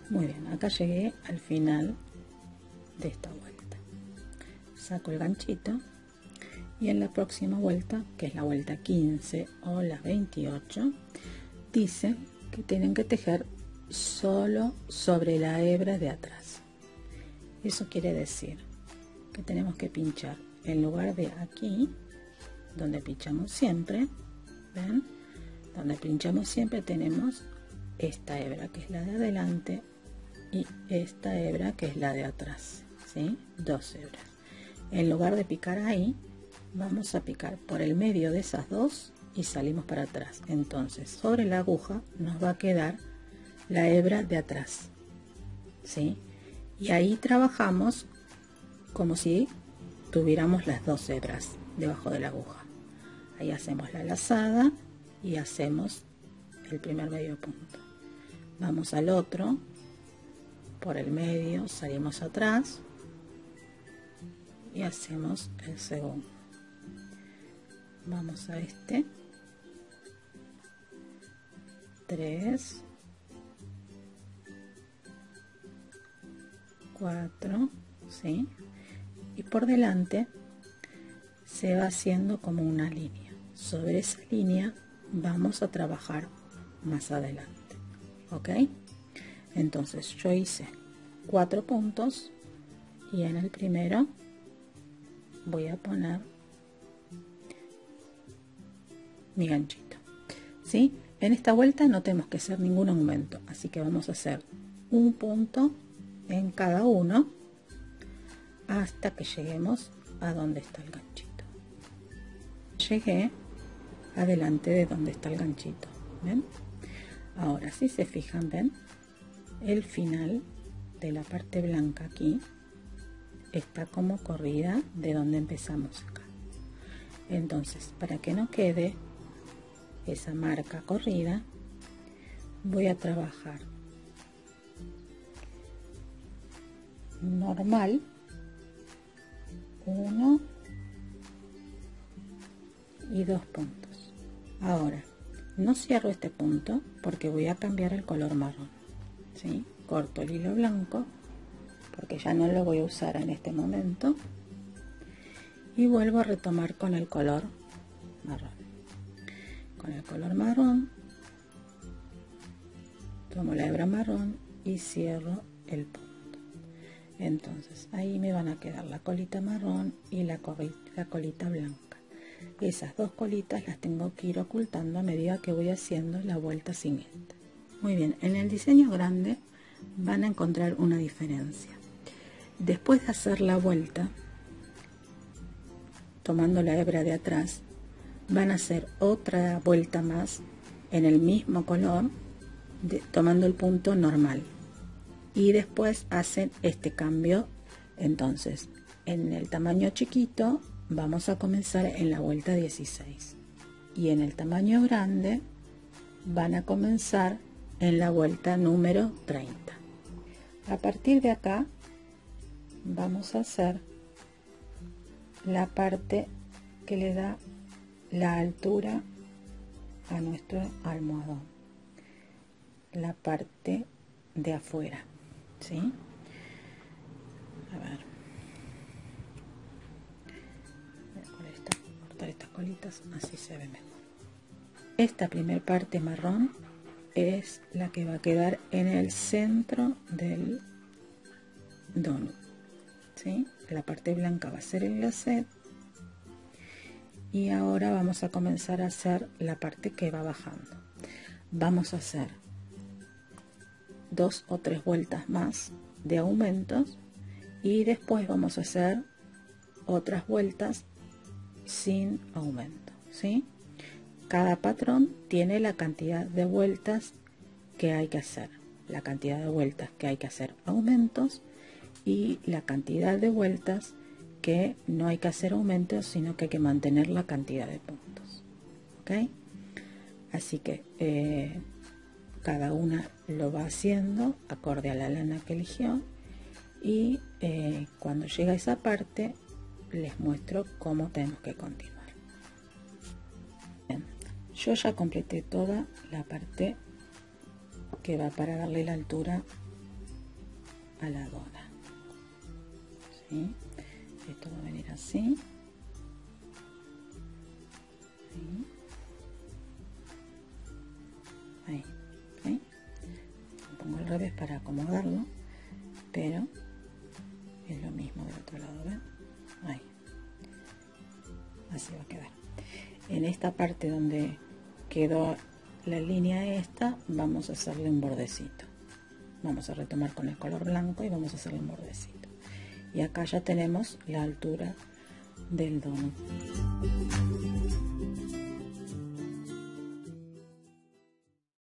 Muy bien, acá llegué al final de esta vuelta. Saco el ganchito y en la próxima vuelta, que es la vuelta 15 o la 28, dice que tienen que tejer solo sobre la hebra de atrás. Eso quiere decir que tenemos que pinchar en lugar de aquí, donde pinchamos siempre, ¿ven? Donde pinchamos siempre tenemos esta hebra que es la de adelante y esta hebra que es la de atrás, ¿sí? Dos hebras. En lugar de picar ahí, vamos a picar por el medio de esas dos y salimos para atrás. Entonces sobre la aguja nos va a quedar la hebra de atrás, ¿sí? Y ahí trabajamos como si tuviéramos las dos hebras debajo de la aguja. Ahí hacemos la lazada y hacemos el primer medio punto. Vamos al otro, por el medio salimos atrás y hacemos el segundo. Vamos a este, 3, 4, ¿sí? Y por delante se va haciendo como una línea. Sobre esa línea vamos a trabajar más adelante, ¿ok? Entonces yo hice 4 puntos y en el primero voy a poner mi ganchito, ¿sí? En esta vuelta no tenemos que hacer ningún aumento, así que vamos a hacer un punto en cada uno hasta que lleguemos a donde está el ganchito. Llegué adelante de donde está el ganchito, ¿ven? Ahora si se fijan, ven el final de la parte blanca aquí está como corrida de donde empezamos acá. Entonces, para que no quede esa marca corrida, voy a trabajar normal, 1 y 2 puntos. Ahora no cierro este punto porque voy a cambiar el color marrón, ¿sí? Corto el hilo blanco porque ya no lo voy a usar en este momento y vuelvo a retomar con el color marrón. Con el color marrón tomo la hebra marrón y cierro el punto. Entonces ahí me van a quedar la colita marrón y la colita blanca. Esas dos colitas las tengo que ir ocultando a medida que voy haciendo la vuelta siguiente. Muy bien, en el diseño grande van a encontrar una diferencia. Después de hacer la vuelta, tomando la hebra de atrás, van a hacer otra vuelta más en el mismo color, tomando el punto normal. Y después hacen este cambio. Entonces, en el tamaño chiquito vamos a comenzar en la vuelta 16 y en el tamaño grande van a comenzar en la vuelta número 30. A partir de acá vamos a hacer la parte que le da la altura a nuestro almohadón, la parte de afuera, ¿sí? A ver, voy a cortar estas colitas, así se ve mejor. Esta primer parte marrón es la que va a quedar en el centro del donut, ¿sí? La parte blanca va a ser el glacé y ahora vamos a comenzar a hacer la parte que va bajando. Vamos a hacer 2 o 3 vueltas más de aumentos y después vamos a hacer otras vueltas sin aumento, ¿sí? Cada patrón tiene la cantidad de vueltas que hay que hacer, la cantidad de vueltas que hay que hacer aumentos y la cantidad de vueltas que no hay que hacer aumentos, sino que hay que mantener la cantidad de puntos, ¿ok? Así que cada una lo va haciendo acorde a la lana que eligió y cuando llega a esa parte les muestro cómo tenemos que continuar. Bien, yo ya completé toda la parte que va para darle la altura a la dona. ¿Sí? Esto va a venir así. ¿Sí? Ahí, ¿sí? Lo pongo al revés para acomodarlo, pero es lo mismo del otro lado, ¿ven? Ahí. Así va a quedar. En esta parte donde quedó la línea esta, vamos a hacerle un bordecito. Vamos a retomar con el color blanco y vamos a hacerle un bordecito. Y acá ya tenemos la altura del dono.